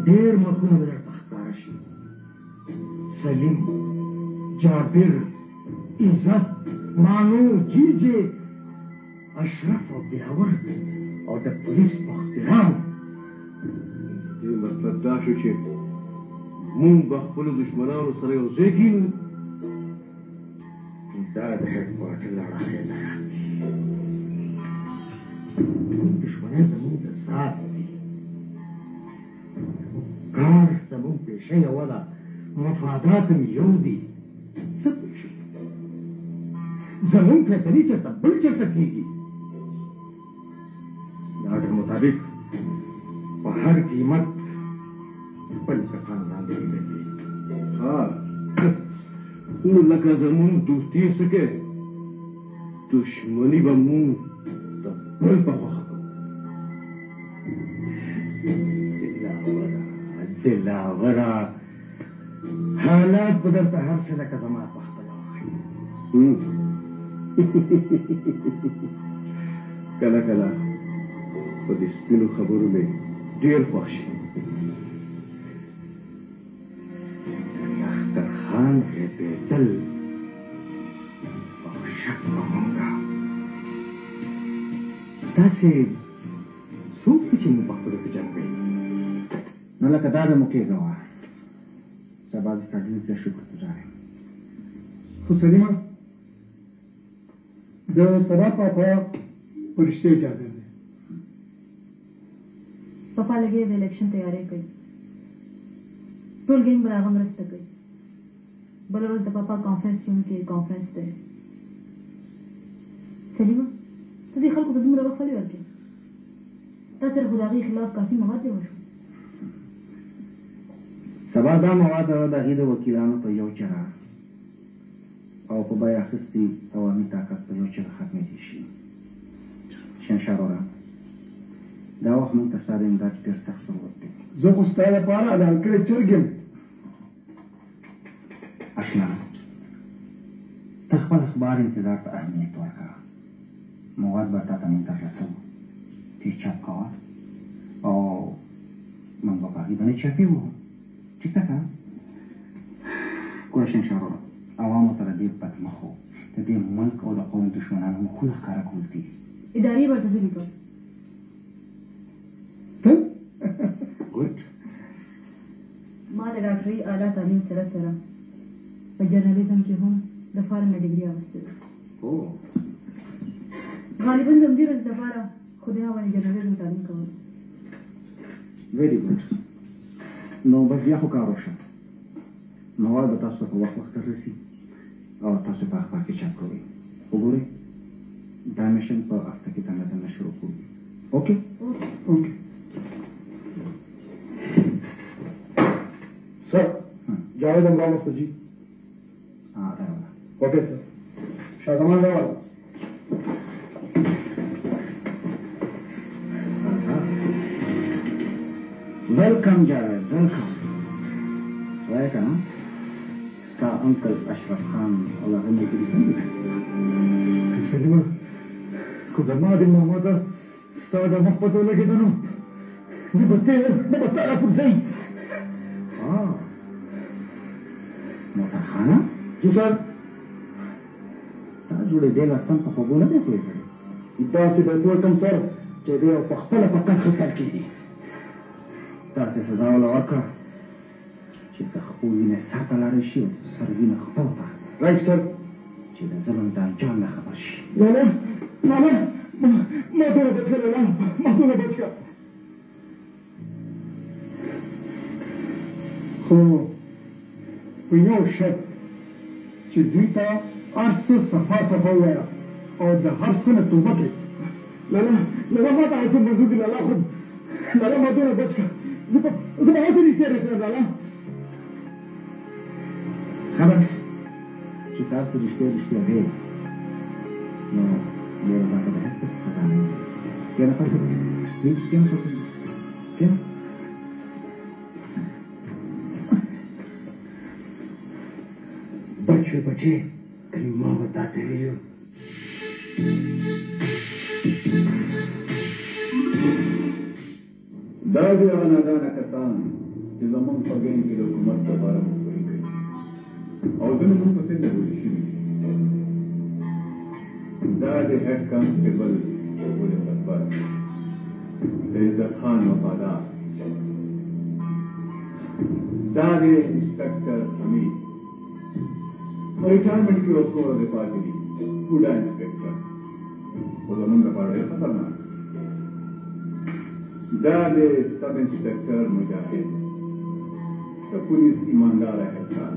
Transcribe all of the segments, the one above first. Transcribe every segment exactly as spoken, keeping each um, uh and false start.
ډېر مخونه به درته ښکاره شي. سلیم، جابر، عزت، مانو، جیجې، اشرف او بیاور او د پولیس مخبران. دې مطلب دا شو چې مونږ به خپلو دښمنانو سره یو ځای کېنو. دا د هیډ کوارټر لړۍ ده. دښمنان زموږ د ذات دي. کار زموږ پیشه یوه ده، مفادات هم یو دي. څه پوه شئ، زموږ فیصلې چېرته بل چېرته کېږي. د آډر مطابق په هر قیمت خپل کسان لاندې ولیږي. ها نو لکه زمونږ دوستي څه کوي، دښمني به مونږ د بل په خوښه کوو. دلاوره دلاوره حالات به درته هر څه لکه زما په خپله وښیي. کله کله په دې سپینو خبرو مې ډېر خوښ شي. اخترخان رپېدل او شک په مونږه. داسې څوک دي چې موږ په خپلو کې جنګ کوي؟ نو لکه دا د موقع ګواه سبا د ستا ډېر زیات شکر گزار یم. خو سلیمه، د سبا پاپا په رښتیا جابر دی. پاپا لګیا د الیکشن تیاری کوي. ټول ګینګ به د هغه مرسته کوي. بله ورځ د پاپا کانفرنس روم کې کانفرنس دی. سلیمه، ته دې خلکو ته دومره وخت ولې ورکړې؟ تا سره خو د هغې خلاف کافي مواد جوړ شو. سبا دا مواد د هغې د وکیلانو په یو چره او په بیه اخیستي عوامي طاقت په یو چره ختمېدی شي. شنشار وره، دا وخت موږ ته ستا د امداد ډېر سخت ضرورت دی. زه خو ستا لپاره اعلان کړی چرګ یم. اشنا، ته خپل اخبار انتظار ته اهمیت ورکړه. مواد به تا ته موږ ته رسوو. ته چاپ کوه او موږ به په هغې باندې چاپې ووهو. ټیک ده که؟ ګوره شنشار وره، عوامو ته د دې بد مخو د دې ملک او د قوم دښمنانو مخونه ښکاره کول دي. ادارې ورته زه لیکم. ته؟ ګوډ. ما د ډاکټرۍ اعلی تعلیم سره سره په جرنالیزم کې هم د فارمه ډګري اخیستې ده. غالبا د همدې ورځې دپاره خو د هغه باندې جرنالیزم تعلیم کول. ویری ګوډ. نو بس بیا خو کار وشه. مواد به تاسو ته په وخت وخت رسي او تاسو په اخبار کې چاپ کوئ. وګورئ دا میشن په هفته کې دننه دننه شروع کوو. اوکې؟ اوکې. سر، جاوید عمران مستجی. ها راوله. اوکې سر. شاه زمان راوله. ویلکم جاوید، ویلکم. وایه که نه؟ ستا انکل اشرف خان او هغه ملګري څنګه دي؟ سلیمه، که زما د محمده ستا د مخ پته ولګېده نو زه به تېر زه به ستا راپرځئ. موټرخانه؟ جی سر. تا جوړې دې لا سم په خوبو نه دی پوه کړی. داسې به پوه کړم سر چې دی او په خپله په قد خسل کېږي. داسې سزا وله ورکړه چې د خپو وینې سر ته لاړی شي او سر وینه خپل ته رایټ سر. چې د ظلم د انجام نه خبر شي. لالا لالا ما دونه بچ کړه لالا ما دونه بچ کړه. خو په یو شرط چې دوی ته هر څه صفا صفا ووایه او د هر څه نه توبه کړې. لالا لالا ما ته هر څه منظور دي لالا. خو لالا ما دونه بچ کړه. زه به زه به هسې رښتیا رسېږم لالا. خبر چې تاسو رښتیا رښتیا ویل نو بیا به تاته د هېڅ قسم سزا نه وي. کښېنه پاسه پلیز کښېنه پاسه کښېنه. بچ بچې کله ما به تاته ویلو. دا دي هغه نادانه کسان چې زمونږ په ګین کې د حکومت لپاره مخبري کوي او ځینې موږ په څنډه ګوډې شوي دا د هیډ کانسټیبل ګل اکبر د عزت خان وفادار دا د انسپکټر حمید په ریټایرمنټ کې اوس څو ورځې پاتې دي بوډا انسپکټر خو زمونږ لپاره ډېر خطرناک دا د سب انسپکټر مجاهد د پولیس ایماندار احسان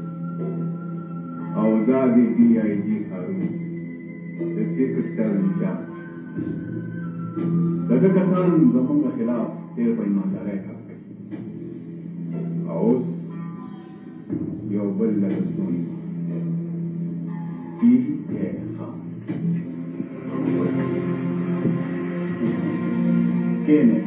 او دا د ډي آی جي هارون د سیکرټر انچارج دغه کسان زموږ خلاف ډېر په ایماندارۍ کار کوي او اوس یو بل لګښتون ای اے خان کینې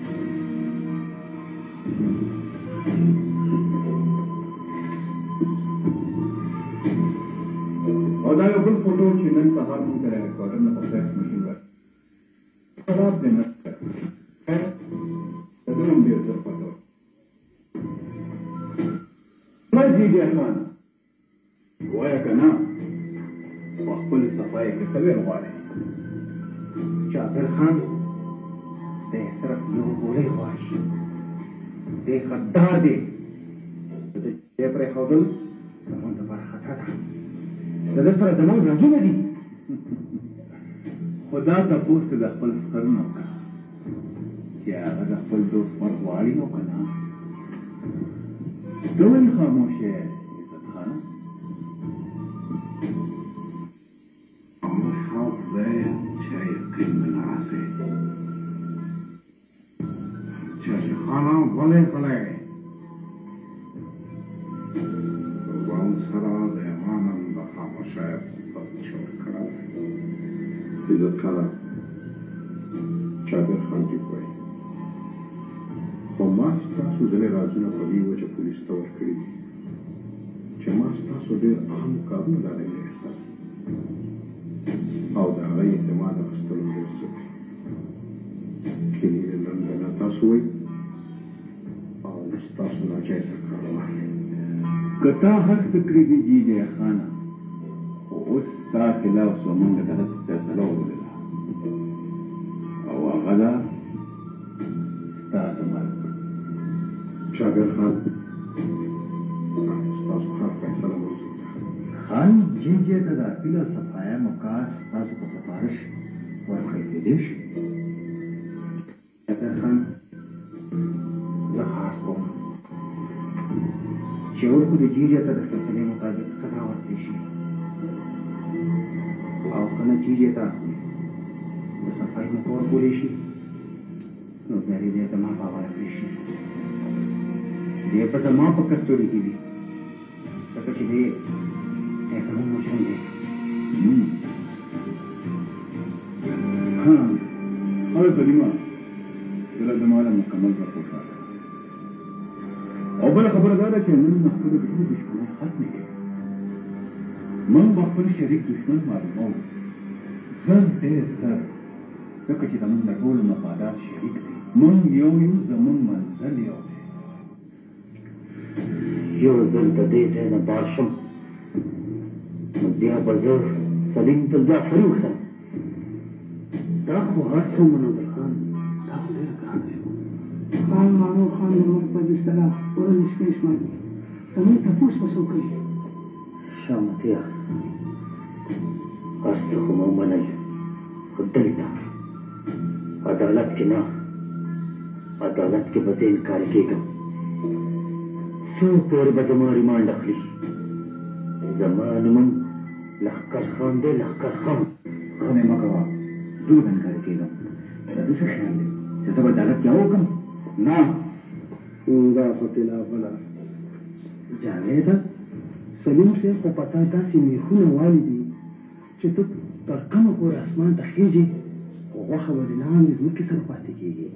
او دا یو بل فوټو چې نن سهار موږ سره هیډکواټر نه په فیکس مشین راځي خراب دی نه د دوی هم ډېر زر فوټو مرجي دی خان وایه که نه په خپلې صفایي کې څه ویل غواړې جابر خان دی صرف یو ګولۍ غواړي دی غدار دی د دې پرېښودل زموږ دپاره خطر ده د ده سره زموږ رنځونه دي خو دا تپوس د خپل فکر نه وکړه چې هغه د خپل دوست مرګ غواړي او که نه ته ولې خاموش یې عزت خانه خاموش هم خدای چې یقین نه راسي چې خانه غلی غلی ځان سره د امانم د خاموشۍ صفت جوړ کړی عزت خانه جابر خان ټیک وایي خو ما ستاسو ځینې رازونه په دې وجه پولیس ته ورکړي دي چې ما ستاسو ډېر اهم کارونه ډالۍ اخیستل او د هغه اعتماد اخیستلو ډېر څه دی کینې نن نه تاسو وایي او زه ستاسو ناجایزه کار واخلئ که تا هر څه کړي دي جیجی خانه خو اوس ستا خلاف زموږ د طرف فیصله وبلله او هغه ده ستا د مرګ جابر خان ستاسو هر فیصله منظور ده خان جیجې ته د اپیل او صفایه مکاس تاسو په سفارش ورکړی کېدی شي جابر خان زه خاص کوم چې ورکو د جیجې ته د فیصلې مطابق سزا ورکړی شي او کله جیجې ته د صفایي موقع ورکولی شي نو بیا دې ته ما په حواله کړی شي دې په زما په کستوري کې وي ځکه چې دې زموږ مشرم دی ها هغه کلمه زه زما له مکمل راپورټ راغلی او بله خبره دا ده چې نن خپلې ټولې دښمنۍ ختمې کړې موږ به خپل شریک دښمن معلوموو زر ډېر زر ځکه چې زموږ د ټولو مفادات شریک دی موږ یو یو زموږ منزل یو دی یو ځل د دې ځای نه بار شم نو بیا به زه سلیم تر جعفري وښیم دا خو هر څه منظر خان دا خو ډېره ګرانه شوه خان مانو خان د ملک په اصطلاح ورځې شپې شمال زموږ تپوس به څوک کوي شامتیا هر څه خو مو منل خو دلته عدالت کې نه عدالت کې به زه انکار کېږم څو پورې به زما ریمانډ اخلي زما نوم لښکر خان دی لښکر خان غمې مه کوه زه به انکار کېږم دا دې څه خیال دی چې زه به عدالت کې وکړم نه دا پکې لا بله جاویده سلیم صاحب خو په تا داسې میخونه والي دي چې ته تر کمه پورې اسمان ته خیږي خو غوښه به دې لاندې ځمکې سره پاتې کېږي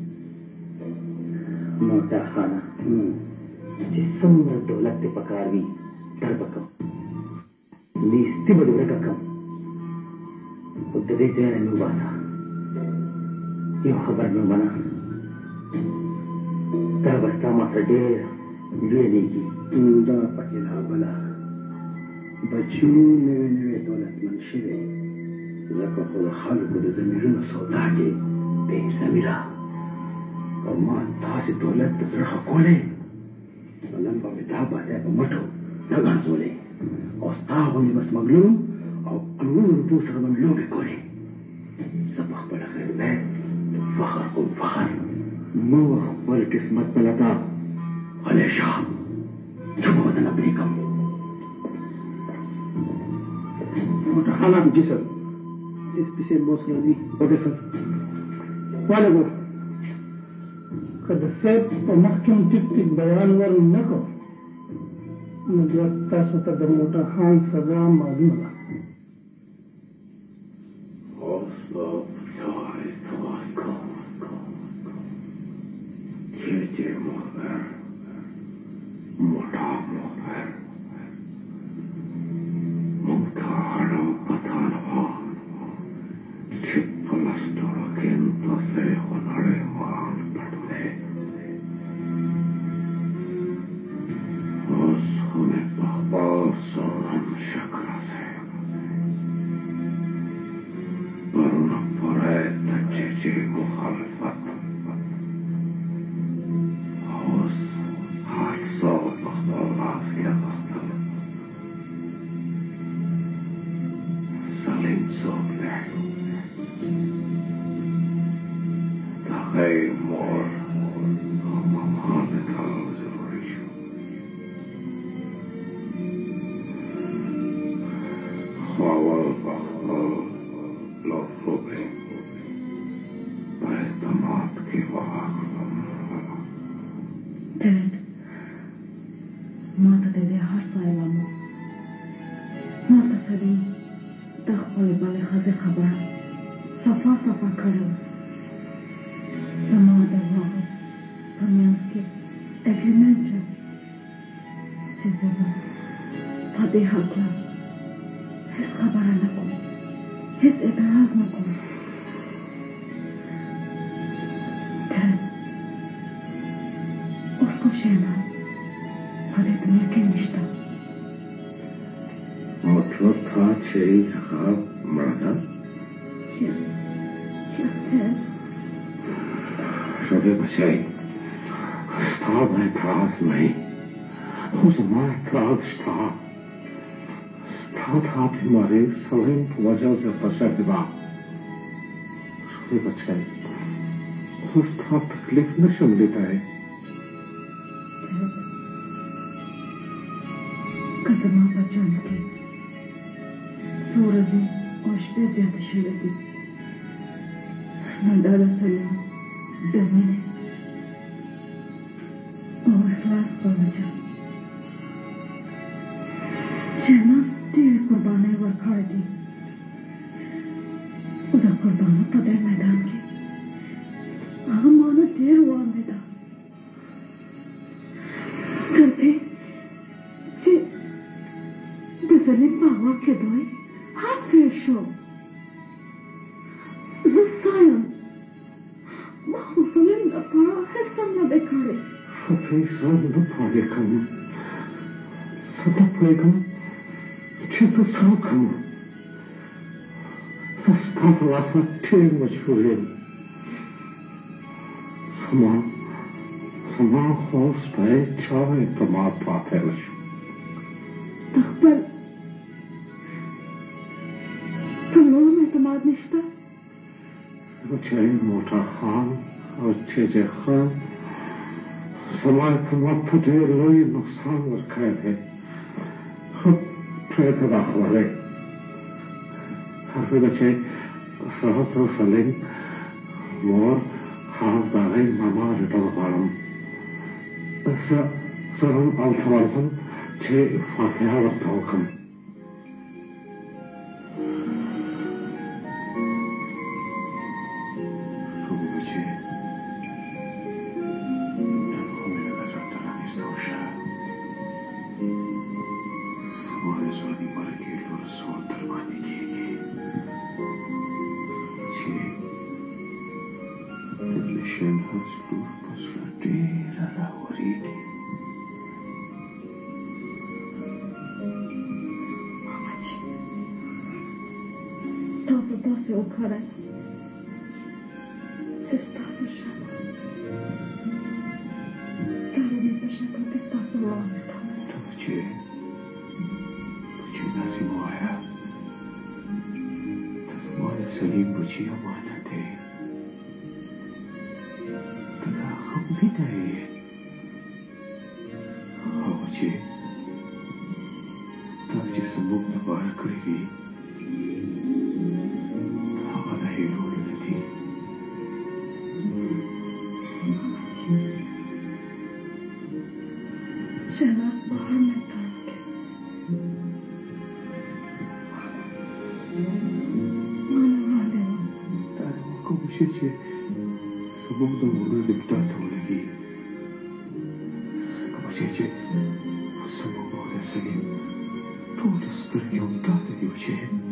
نو دا خانه چې څومره دولت دې پکار وي در به کوم نیستي به دې ورکه کړم خو د دې ځای نه مې وباسه یو خبر مې ومنه دا بستا ما ته ډېر لویېږي دا پکې لا بله بچو نوې نوې دولتمند شوې ځکه خو د خلکو د ضمیرونو سودا کې بې ضمیره او ما داسې دولت د زړه ښه کولی نو نن به مې دا باندې په مټو نه ګرځولې او ستا غوندې به سمګلرو او کلونو روپو سره به مې لوبې کولې زه په خپله خدمت فخر کوم فخر مه خپل قسمت په لټه غلی شه څه به ودنه پرېږدم متحالم جی سر اس پی سے بوس راځي اوکې سر واله ګور که د صاحب په مخکې هم ټیک ټیک بیان ور نه کړو نو بیا تاسو ته د موټر خان سزا معلومه ده तकलीफ नशम लेता है कदमा बचान के सूरज और शपे ज्यादा शुरू मंदारा सलाम दमने और इखलास पर वजह शहनाज ढेर कुर्बानी वर्खाड़ दी उधर कुर्बानी पदे मैदान की आगे मानो ढेर हुआ मेरा करते जे दसले पावा के दोए हाथ फेशो ज़सायम माखुसले न पारा है समना देखारे फपे सब न पारे कम सदा पेगम चीज़ सब कम सस्ता वासा ठेर मशहूर है समा समा होश पे चाहे तमाम पाते लश तखबर तमाम में तमाम निश्ता मुझे मोटा खान और चेजे खान समा तमाम पते लोई नुकसान रखा है खुद प्रेत दाखले हर बच्चे सहत और सलीम मोर हाथ बागे मामा रिटल बालम ऐसा सरम अल्थवारसन छे फातिहा वक्तावकम सुबह बचे नमो मेरे गजर तरानी सोशा सोने सोनी मर के लोर सोन तरवानी किएगी छे Schönheitsfluch, was für dir خره چې ستاسو شته کارونه په شکل کې ستاسو وړاندې کوم ته چې چې داسې مه وایه ته زما د سلیم بچي امانت دی ته دا ښه مینه یې هغه چې تا چې زموږ لپاره کړي دي هغه د هیرولو نه دي شهناز بهر میدان کې مانا وړاندې وه دا د کوم شي چې زموږ د وړو د پلار ته ولګي کوم شي چې زموږ او د سلیم ټولې سترګې همدا ته دي چې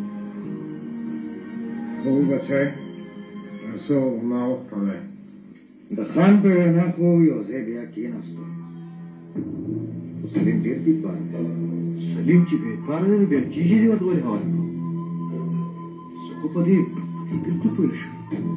وبچئ هر څه ناوخته دی د خان په وینا خو یو ځای بیا کېناستو خو سلیم ډېر بېپاره دی سلیم چې بېپاره دی نو بیا جیجي دې ورته ولې حواله کړو زه خو په دې بلکل پوه نه شوم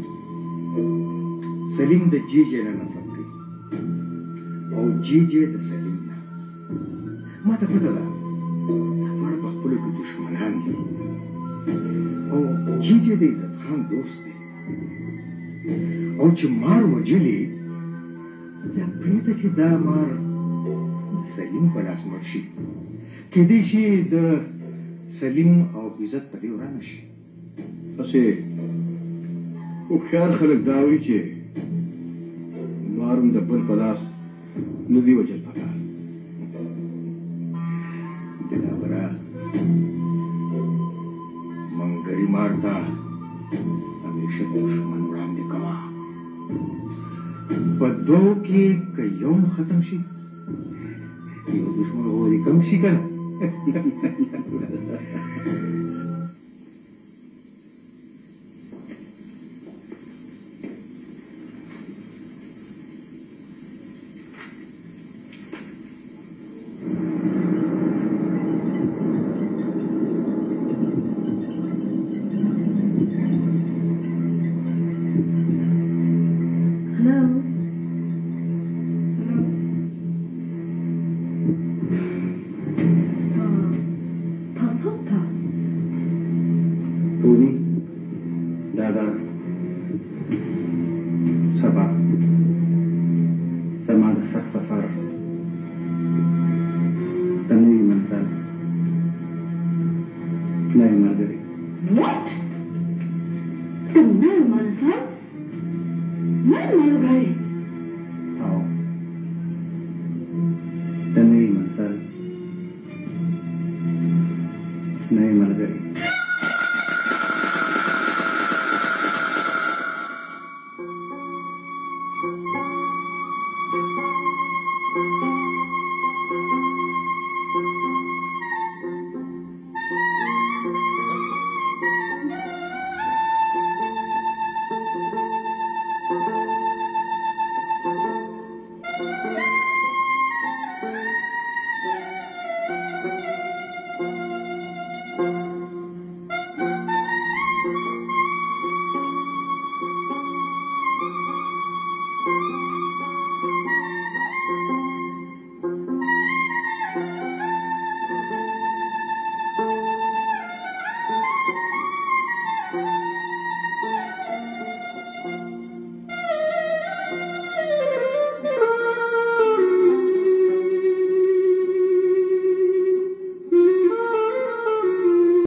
سلیم د جیجې نه نفرت کوي او جیجې د سلیم نه ما ته پته ده دا دواړه په خپلو کې دښمنان دي او جیجې د عزت خان دوست دی او چې مار وجلې بیا پرېږده چې دا مار سلیم په لاس مړ شي کېدای شي د سلیم او عزت په دې ورانه شي هسې هوښیار خلک دا وایي چې مار هم د بل په لاس نه دي وجل پکار بنابره منګري مار ته همیشه دښمن وړاندې کوه په دوو کې که یو ختم شي یو دښمن خو دې کم شي که نه What? The man, Manasa? Man, Manugari?